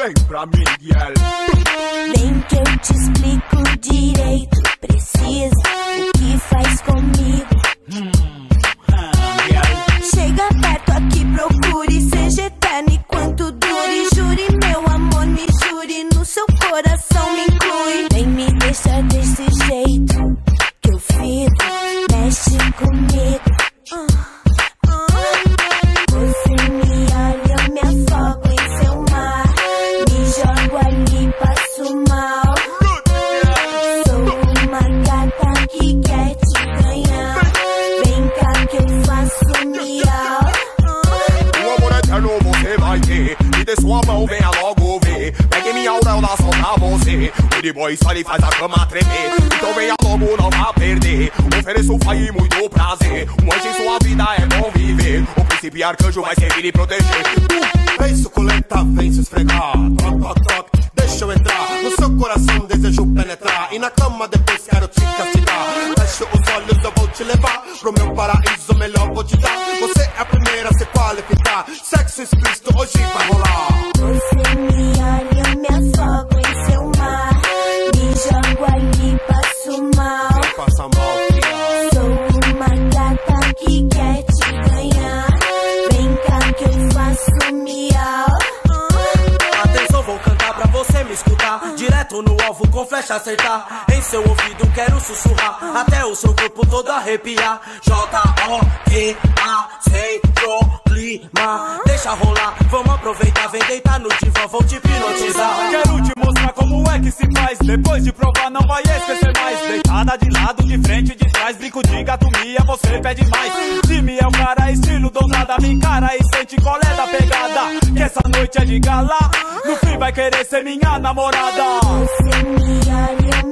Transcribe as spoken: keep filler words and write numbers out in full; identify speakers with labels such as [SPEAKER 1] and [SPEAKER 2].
[SPEAKER 1] vem pra mim, girl.
[SPEAKER 2] Vem que eu te explico direito. Precisa, o que faz comigo?
[SPEAKER 1] Hum, ah, girl.
[SPEAKER 2] Chega perto aqui, procure, seja eterno enquanto dure. Jure, meu amor, me jure, no seu coração me inclui. Vem me deixar desse jeito que eu fico, mexe comigo. uh, uh. Você me olha, eu me afogo em seu mar. Me jogo ali, passo mal. Sou uma gata que quer te ganhar. Vem cá que eu faço miau.
[SPEAKER 1] O amor eterno você vai ter. Me dê sua mão, venha logo ver. Pegue minha auréola só pra você. O de boy só lhe faz a cama tremer. Então venha logo, não vá perder. Ofereço fai e muito prazer. Um anjo em sua vida é bom viver. O príncipe arcanjo vai servir e proteger.
[SPEAKER 3] Uh, vem suculenta, vem se esfregar. Toc, toc, toc, deixa eu entrar. No seu coração desejo penetrar. E na cama depois quero te castigar. Fecha os olhos, eu vou te levar pro meu paraíso, melhor vou te dar. Você é a primeira a se qualificar. Sexo explícito hoje vai rolar.
[SPEAKER 2] Você me olha, eu me afogo em seu mar. Me jogo ali, passo mal.
[SPEAKER 3] Passa mal, filha.
[SPEAKER 2] Sou uma gata que quer te ganhar. Vem cá que eu faço miau.
[SPEAKER 4] Atenção, vou cantar pra você me escutar. Direto no alvo com flecha acertar. Em seu ouvido quero sussurrar, até o seu corpo todo arrepiar. J O E A sem problema. Deixa rolar, vamos aproveitar. Vem deitar no divã, vou te hipnotizar.
[SPEAKER 5] Quero te mostrar como é que se faz. Depois de provar não vai esquecer mais. Deitada de lado, de frente, de trás. Brinco de gatomia, você pede mais. Time é o cara, estilo dousada. Me encara e sente qual é da pegada. Que essa noite é de gala. No fim vai querer ser minha namorada.
[SPEAKER 2] Você me olha,